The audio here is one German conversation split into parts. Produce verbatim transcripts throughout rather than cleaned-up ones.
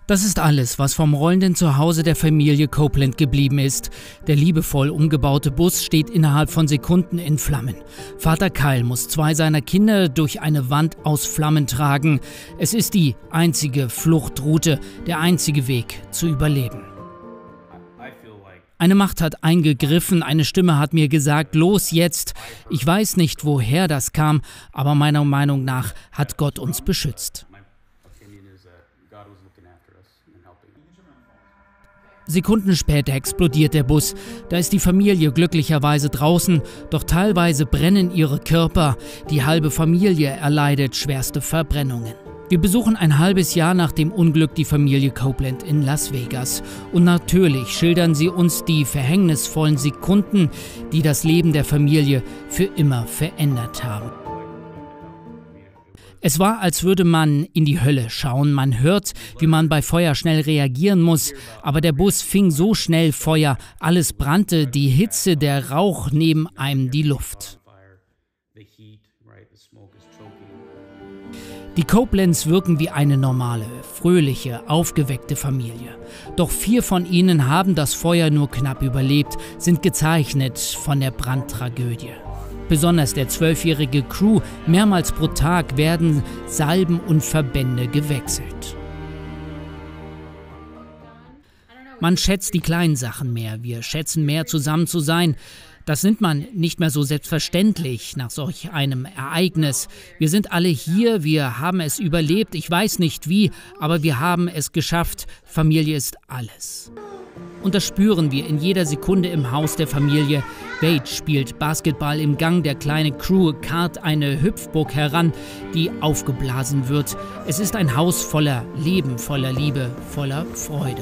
Das ist alles, was vom rollenden Zuhause der Familie Copeland geblieben ist. Der liebevoll umgebaute Bus steht innerhalb von Sekunden in Flammen. Vater Kyle muss zwei seiner Kinder durch eine Wand aus Flammen tragen. Es ist die einzige Fluchtroute, der einzige Weg zu überleben. Eine Macht hat eingegriffen, eine Stimme hat mir gesagt, los jetzt. Ich weiß nicht, woher das kam, aber meiner Meinung nach hat Gott uns beschützt. Sekunden später explodiert der Bus. Da ist die Familie glücklicherweise draußen, doch teilweise brennen ihre Körper. Die halbe Familie erleidet schwerste Verbrennungen. Wir besuchen ein halbes Jahr nach dem Unglück die Familie Copeland in Las Vegas. Und natürlich schildern sie uns die verhängnisvollen Sekunden, die das Leben der Familie für immer verändert haben. Es war, als würde man in die Hölle schauen. Man hört, wie man bei Feuer schnell reagieren muss. Aber der Bus fing so schnell Feuer. Alles brannte, die Hitze, der Rauch neben einem die Luft. Die Copelands wirken wie eine normale, fröhliche, aufgeweckte Familie. Doch vier von ihnen haben das Feuer nur knapp überlebt, sind gezeichnet von der Brandtragödie. Besonders der zwölfjährige Crew, mehrmals pro Tag werden Salben und Verbände gewechselt. Man schätzt die kleinen Sachen mehr, wir schätzen mehr, zusammen zu sein. Das nimmt man nicht mehr so selbstverständlich nach solch einem Ereignis. Wir sind alle hier, wir haben es überlebt, ich weiß nicht wie, aber wir haben es geschafft. Familie ist alles. Und das spüren wir in jeder Sekunde im Haus der Familie. Wade spielt Basketball im Gang, der kleine Crew karrt eine Hüpfburg heran, die aufgeblasen wird. Es ist ein Haus voller Leben, voller Liebe, voller Freude.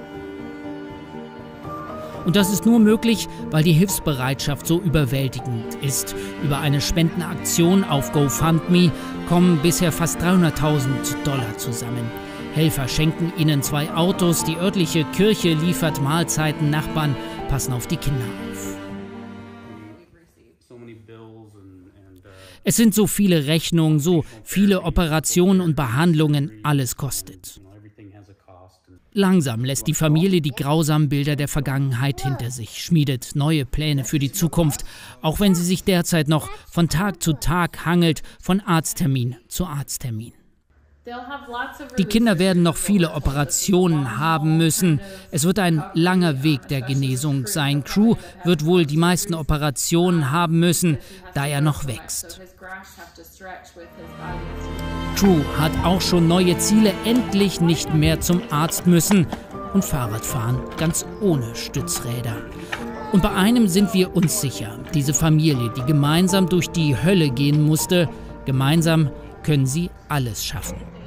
Und das ist nur möglich, weil die Hilfsbereitschaft so überwältigend ist. Über eine Spendenaktion auf GoFundMe kommen bisher fast dreihunderttausend Dollar zusammen. Helfer schenken ihnen zwei Autos, die örtliche Kirche liefert Mahlzeiten, Nachbarn passen auf die Kinder auf. Es sind so viele Rechnungen, so viele Operationen und Behandlungen, alles kostet. Langsam lässt die Familie die grausamen Bilder der Vergangenheit hinter sich, schmiedet neue Pläne für die Zukunft, auch wenn sie sich derzeit noch von Tag zu Tag hangelt, von Arzttermin zu Arzttermin. Die Kinder werden noch viele Operationen haben müssen. Es wird ein langer Weg der Genesung sein. Crew wird wohl die meisten Operationen haben müssen, da er noch wächst. Crew hat auch schon neue Ziele, endlich nicht mehr zum Arzt müssen und Fahrradfahren ganz ohne Stützräder. Und bei einem sind wir uns sicher, diese Familie, die gemeinsam durch die Hölle gehen musste, gemeinsam können sie alles schaffen.